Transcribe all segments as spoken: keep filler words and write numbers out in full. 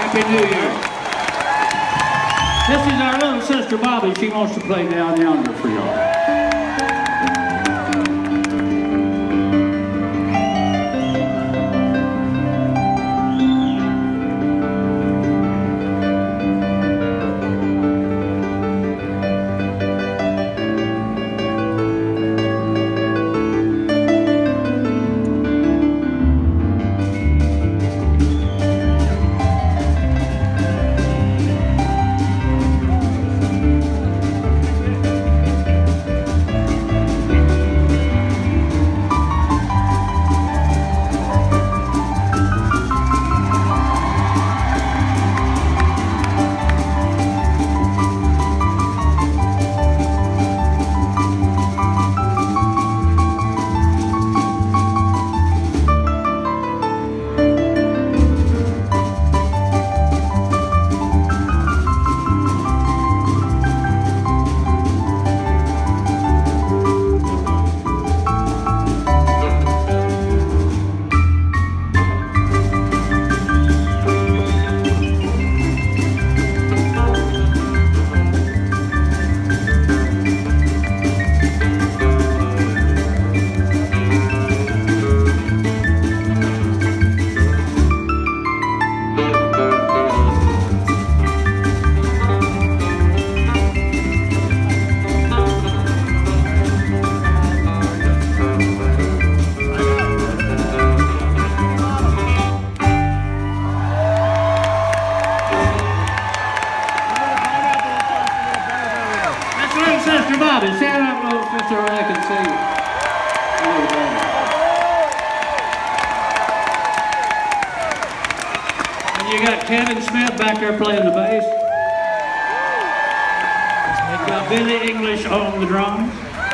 Happy New Year. This is our little sister Bobby. She wants to play Down Yonder for y'all. Sister Bobby, stand up, little sister, where I can see you. And you got Kevin Smith back there playing the bass. You got Billy English on the drums.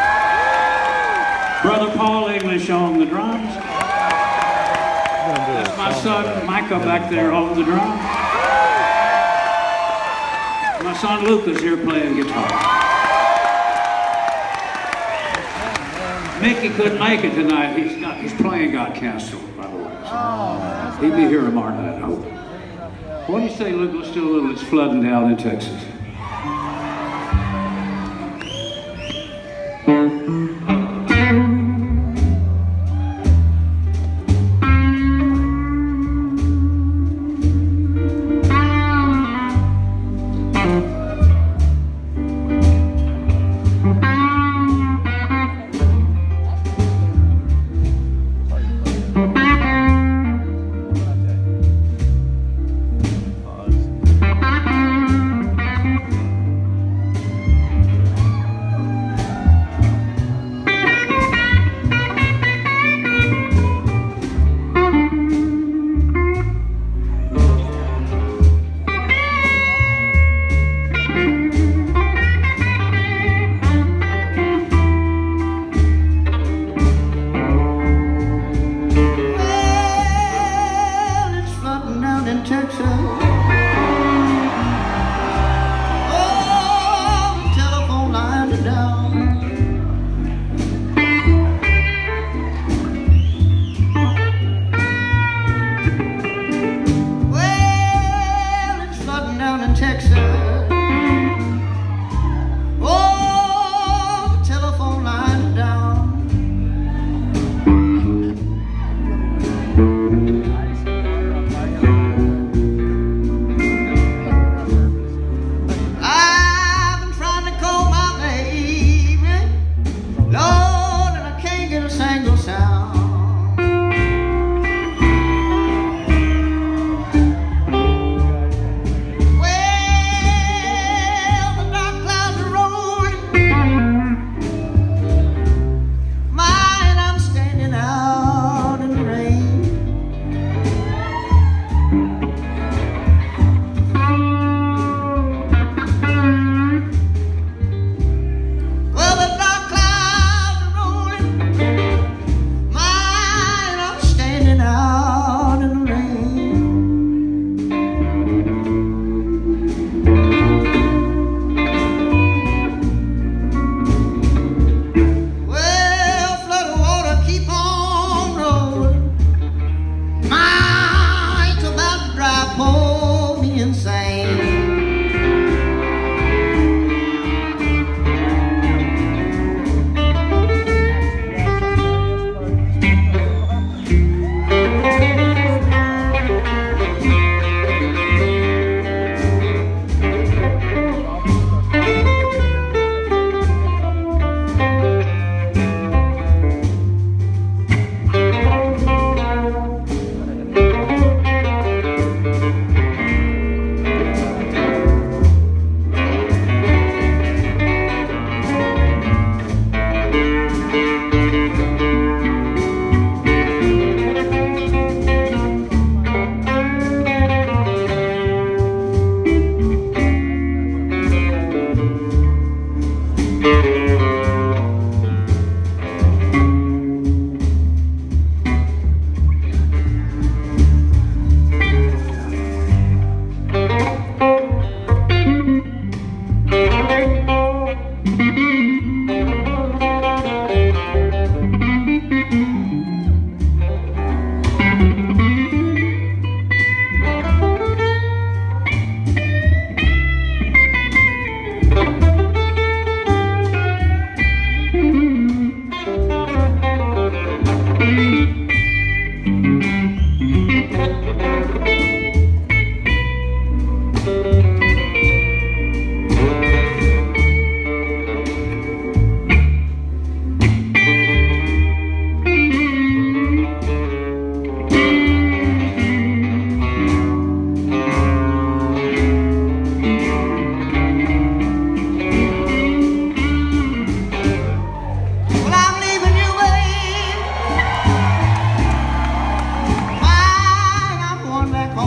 Brother Paul English on the drums. That's my son Micah back there on the drums. My son Lucas here playing guitar. Mickey couldn't make it tonight. He's got, his plane got canceled, by the way. So he'll be here tomorrow night, I hope. What do you say, Luke? Let's do a little, it's flooding down in Texas.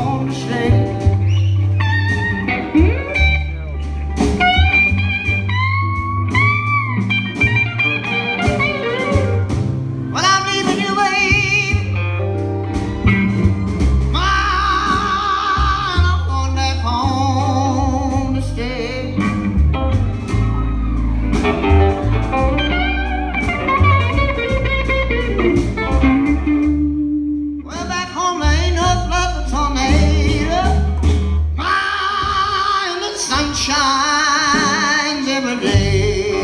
home to stay. Well, I'm leaving you, babe. Mine, I'm going back home to stay. Well, back home there ain't no flood tornado. Mine, the sun shines every day.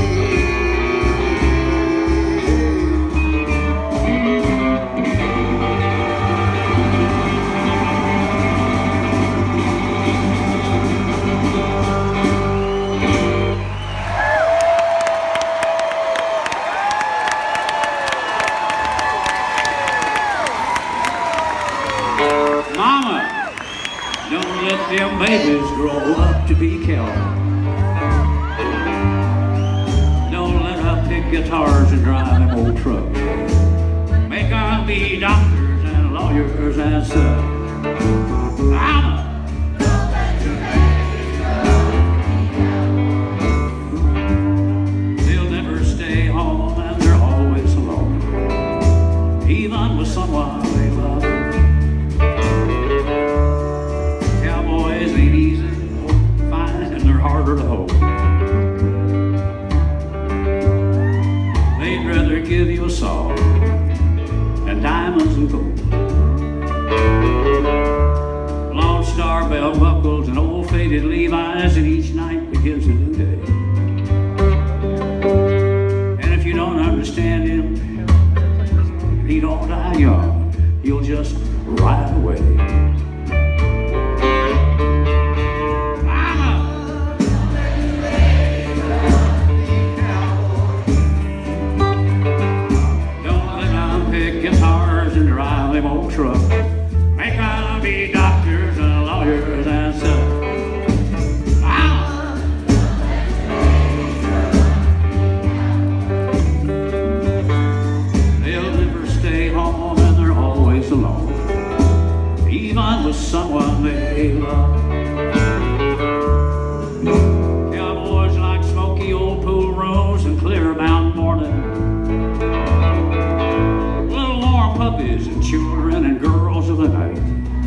Mama, don't let them babies grow up to be killed. Don't let them pick guitars and drive them old trucks. Make them be doctors and lawyers and such. Mama, don't let your babies grow. They'll never stay home and they're always alone, even with someone they love. Harder to hold. They'd rather give you a song than diamonds and gold. Lone Star belt buckles and old faded Levi's, and each night begins a new day. And if you don't understand him, he don't die young, he'll just ride away. And drive them old truck. Make them be doctors and lawyers and such. Ah. They'll never stay home and they're always alone, even with someone they love. Cowboys like smoky old pool rooms and clear mountain morning. Puppies and children and girls of the night.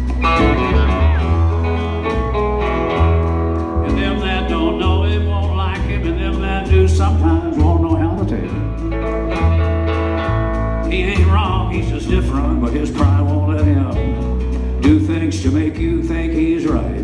And them that don't know him won't like him, and them that do sometimes won't know how to take him. He ain't wrong, he's just different, but his pride won't let him do things to make you think he's right.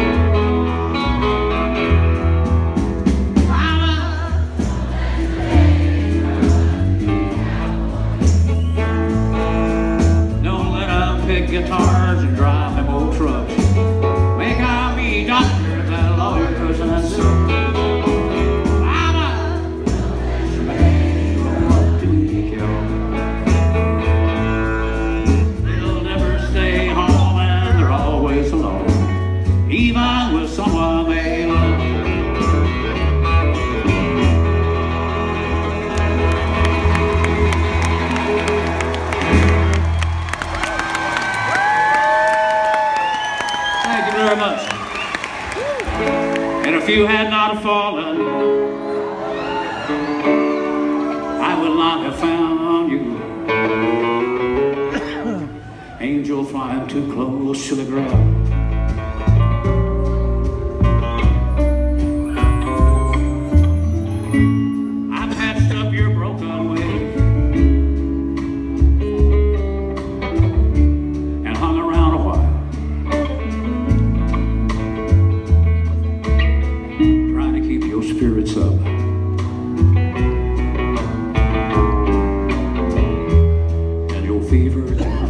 Pick guitars and drive them old trucks. Make them be doctors and lawyers and such. Mama, to be killed. They'll never stay home and they're always alone, even with someone they love. Very much. And if you had not fallen, I would not have found you. Angel flying too close to the ground. I patched up your broken way and hung around a while, spirits up. And your fever down.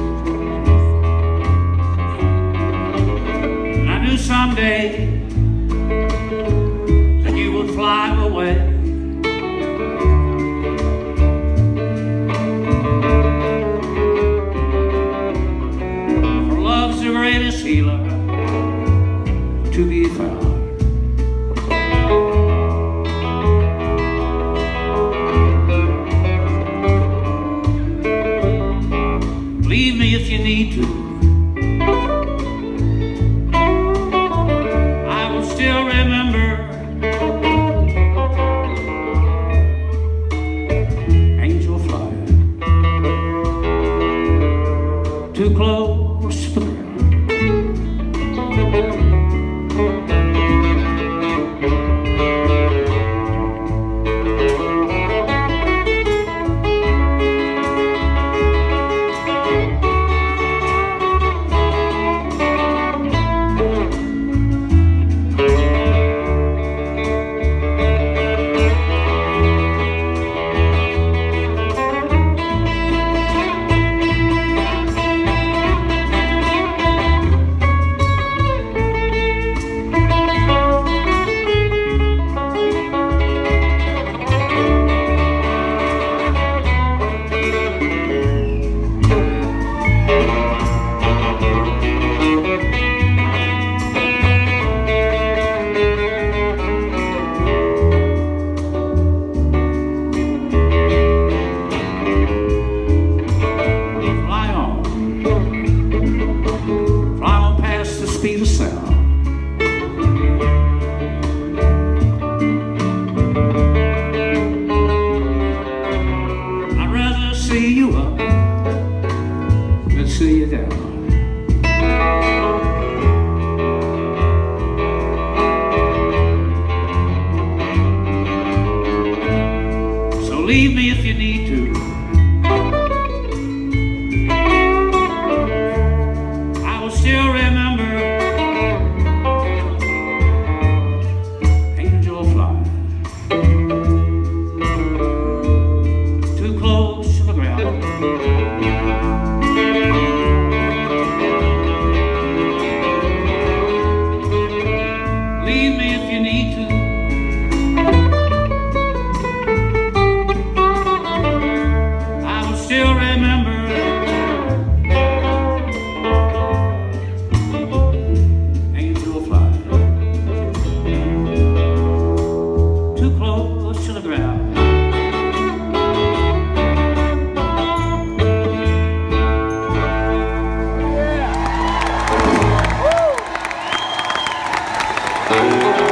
And I knew someday that you would fly away. For love's the greatest healer to be found. Leave me if you need to. too close to the ground. Speed of sound. I'd rather see you up than see you down. So leave me if you need to. I will still remember leave me if you need to. I will still remember angel flying too close to the ground. Yeah.